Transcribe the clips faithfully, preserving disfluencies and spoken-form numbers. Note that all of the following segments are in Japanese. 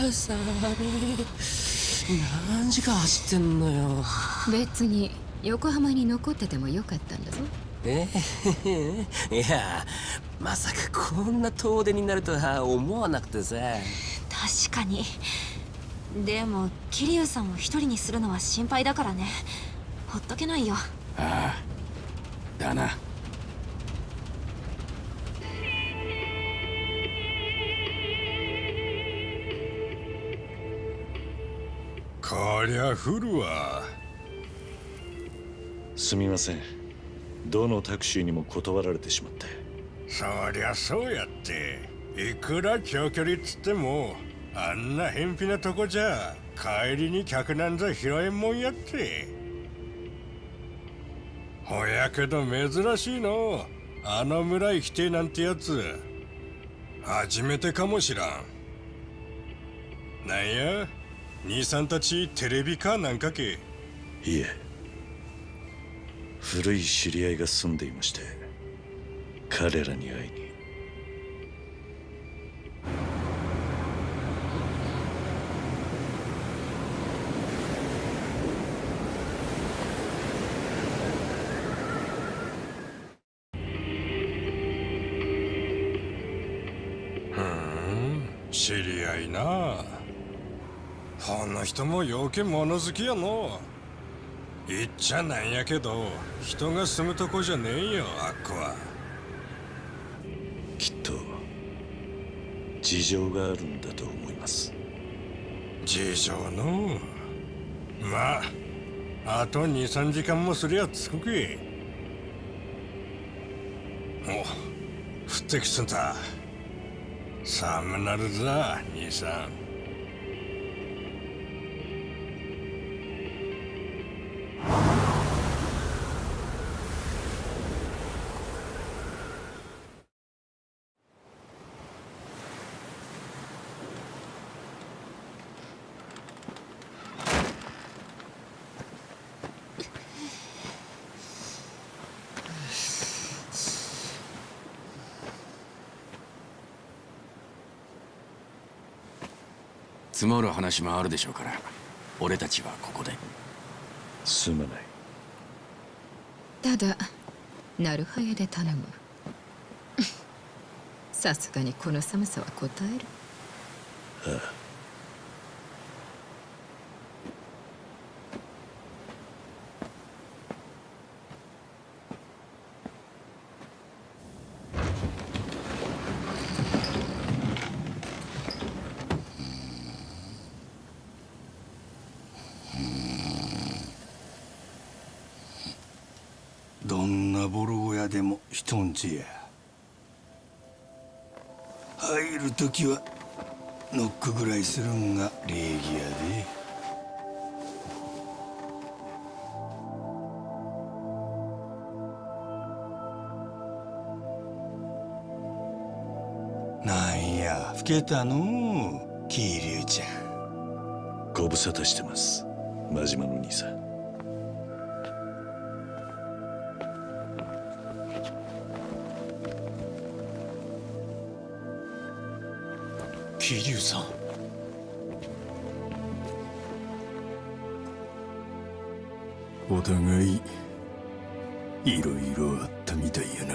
さみ、何時間走ってんのよ。 別に横浜に残っててもよかったんだぞ。 ええいや、まさかこんな遠出になるとは思わなくてさ。 確かに。でも桐生さんを一人にするのは心配だからね。ほっとけないよ。 ああ、だな。 こりゃ降るわ。 すみません、どのタクシーにも断られてしまって。 そりゃそうやって、いくら長距離っつってもあんな偏僻なとこじゃ帰りに客なんざ拾えんもんやって。ほやけど珍しいの、あの村行きてえなんてやつ初めてかもしらん。なんや、兄さんたちテレビかなんかけ？ いえ、古い知り合いが住んでいまして、彼らに会いに。 ふん、知り合いな。ほんの人もようけ物好きやの。言っちゃなんやけど、人が住むとこじゃねえよ、あっこは。 きっと事情があるんだと思います。 事情の。まあ、あとに、さんじかんもすりゃ着くけ。お、降ってきすんだ。寒なるざ、兄さん。 積もる話もあるでしょうから、俺たちはここで。 すまない。 ただなるはやで頼む。さすがにこの寒さはこたえる。 ああ。 どんなボロ小屋でも人んちや。入るときはノックぐらいするんが礼儀やで。なんや、老けたのう、桐生ちゃん。 ご無沙汰してます、真島の兄さん。 桐生さん。 お互いいろいろあったみたいやな。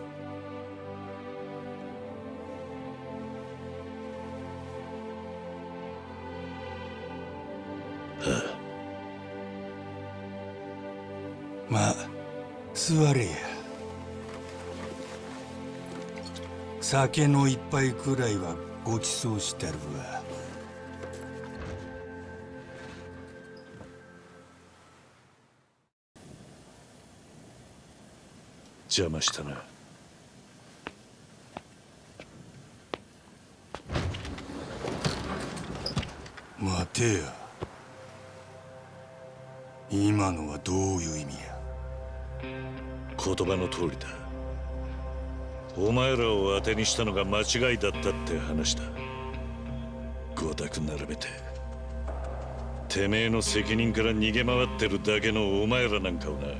まあ、座れや。酒の一杯くらいはごちそうしてるわ。 邪魔したな。 待てや。今のはどういう意味や。 言葉の通りだ。お前らを当てにしたのが間違いだったって話だ。ご託並べててめえの責任から逃げ回ってるだけのお前らなんかをな。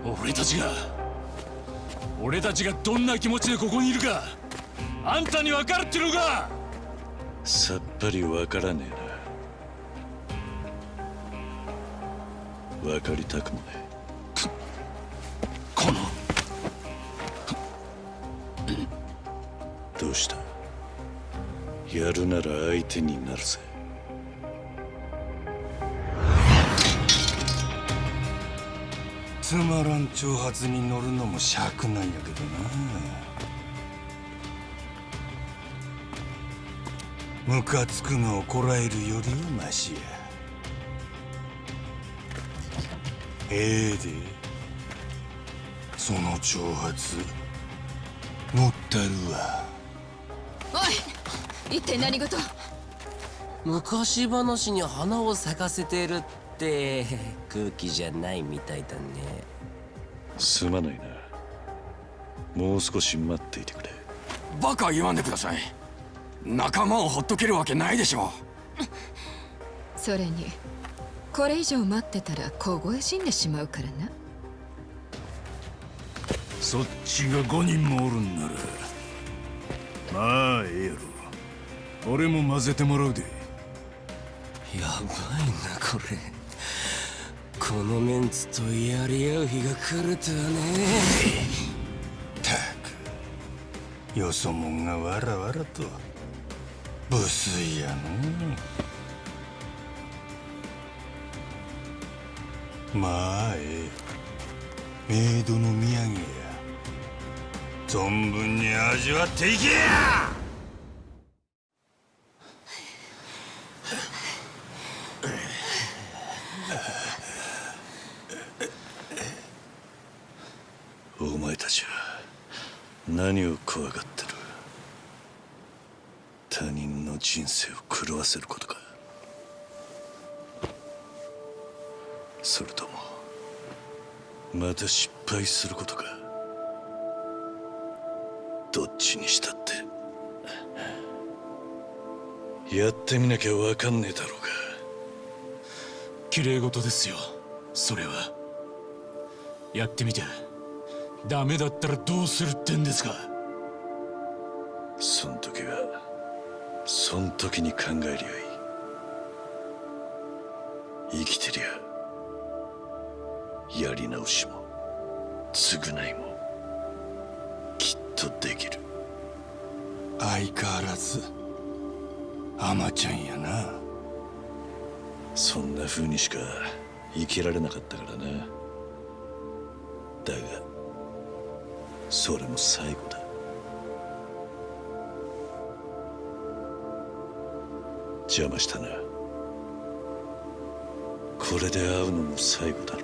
俺たちが俺たちがどんな気持ちでここにいるかあんたに分かるっていうのか。 さっぱり分からねえな。分かりたくもねえ。 このどうした？やるなら相手になるぜ。 つまらん挑発に乗るのも尺なんやけどな。ムカつくのをこらえるよりはマシや。ええでその挑発乗ったるわ。 おい、一体何事？ 昔話に花を咲かせてるって空気じゃないみたいだね。 すまないな。もう少し待っていてくれ。 バカ言わんでください。仲間をほっとけるわけないでしょそれにこれ以上待ってたら凍え死んでしまうからな。 そっちがごにんもおるんならまあええやろ。俺も混ぜてもらうで。 やばいなこれ。このメンツとやり合う日が来るとはね。 たくよそもんがわらわらと無粋やの。まあええ、メイドの土産や。存分に味わっていけや。 お前たちは何を怖がってる？他人の人生を狂わせることか、それともまた失敗することか。どっちにしたってやってみなきゃ分かんねえだろうが。 綺麗事ですよそれは。やってみてダメだったらどうするってんですか。 そん時はそん時に考えりゃいい。生きてりゃやり直しも償いもきっとできる。 相変わらず甘ちゃんやな。 そんな風にしか生きられなかったからな。だがそれも最後だ。邪魔したな。これで会うのも最後だろ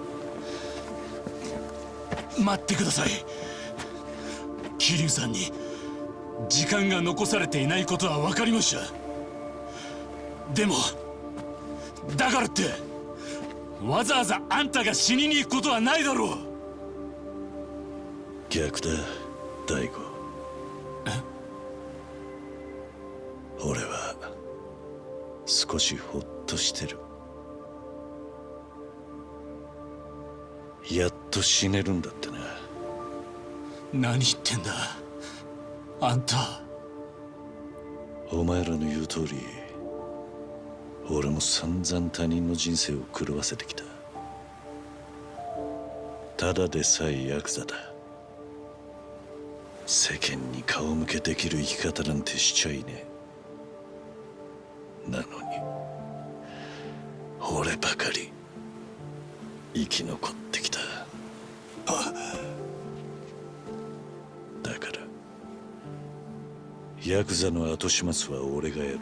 う。待ってください。桐生さんに時間が残されていないことは分かりました。でもだからってわざわざあんたが死にに行くことはないだろう。 逆だ大吾。俺は少しほっとしてる。やっと死ねるんだってな。 何言ってんだあんた。 お前らの言う通り俺も散々他人の人生を狂わせてきた。ただでさえヤクザだ。世間に顔向けできる生き方なんてしちゃいねえ。なのに俺ばかり生き残ってきた。だからヤクザの後始末は俺がやる。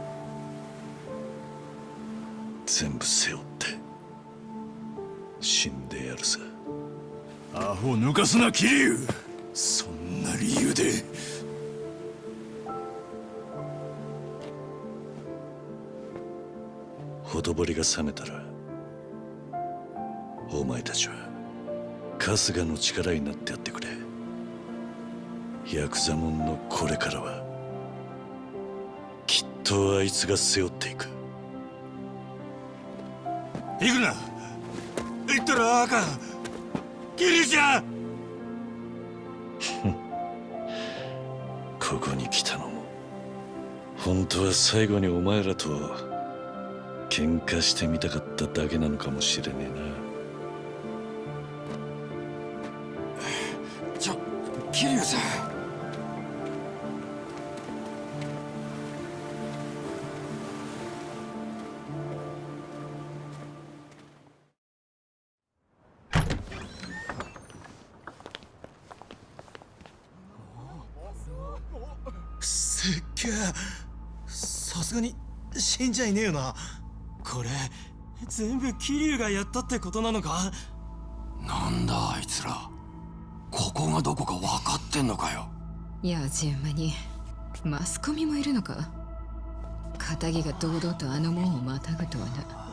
全部背負って死んでやるさ。 アホ抜かすな桐生。そんな理由で。 ほとぼりが冷めたらお前たちは春日の力になってやってくれ。ヤクザモンのこれからはきっとあいつが背負っていく。 行くな。行ったらあかん。 桐生ちゃん。 ここに来たのも本当は最後にお前らと喧嘩してみたかっただけなのかもしれねえな。ちょ、桐生さん。 すっげえ。さすがに死んじゃいねえよな。これ全部桐生がやったってことなのか？ なんだあいつら、ここがどこか分かってんのかよ。 やじ馬にマスコミもいるのか。片木が堂々とあの門をまたぐとはな。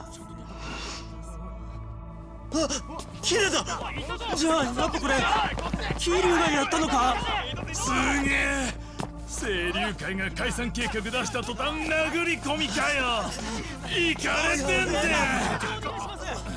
あ、桐生だ。じゃあやっぱこれ桐生がやったのか？ すげえ。清流会が解散計画出した途端殴り込みかよ。いかれてんぜ。